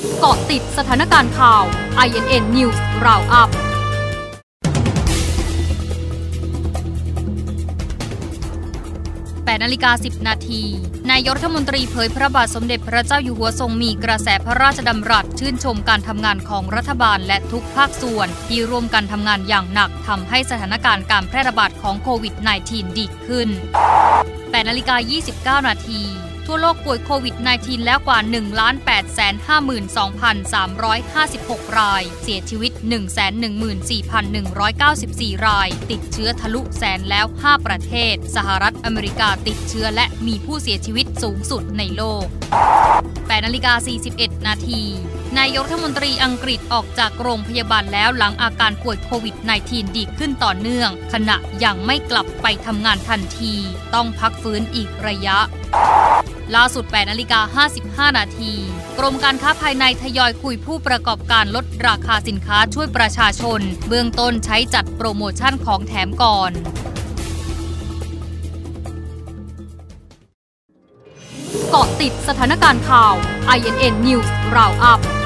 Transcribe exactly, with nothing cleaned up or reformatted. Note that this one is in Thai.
เกาะติดสถานการณ์ข่าว ไอ เอ็น เอ็น News Roundupแปดนาฬิกาสิบนาทีนายกรัฐมนตรีเผยพระบาทสมเด็จพระเจ้าอยู่หัวทรงมีกระแสพระราชดำรัสชื่นชมการทำงานของรัฐบาลและทุกภาคส่วนที่ร่วมกันทำงานอย่างหนักทำให้สถานการณ์การแพร่ระบาดของโควิด สิบเก้า ดีขึ้นแปดนาฬิกายี่สิบเก้านาทีทั่วโลกป่วยโควิด สิบเก้า แล้วกว่า หนึ่งล้านแปดแสนห้าหมื่นสองพันสามร้อยห้าสิบหก รายเสียชีวิต หนึ่งแสนหนึ่งหมื่นสี่พันหนึ่งร้อยเก้าสิบสี่ รายติดเชื้อทะลุแสนแล้วห้าประเทศสหรัฐอเมริกาติดเชื้อและมีผู้เสียชีวิตสูงสุดในโลกแปดนาฬิกาสี่สิบเอ็ดนาทีนายกรัฐมนตรีอังกฤษออกจากโรงพยาบาลแล้วหลังอาการป่วยโควิด สิบเก้า ดีขึ้นต่อเนื่องขณะยังไม่กลับไปทำงานทันทีต้องพักฟื้นอีกระยะล่าสุดแปดนาฬิกาห้าสิบห้านาทีกรมการค้าภายในทยอยคุยผู้ประกอบการลดราคาสินค้าช่วยประชาชนเบื้องต้นใช้จัดโปรโมชั่นของแถมก่อนเกาะติดสถานการณ์ข่าว ไอ เอ็น เอ็น News Roundup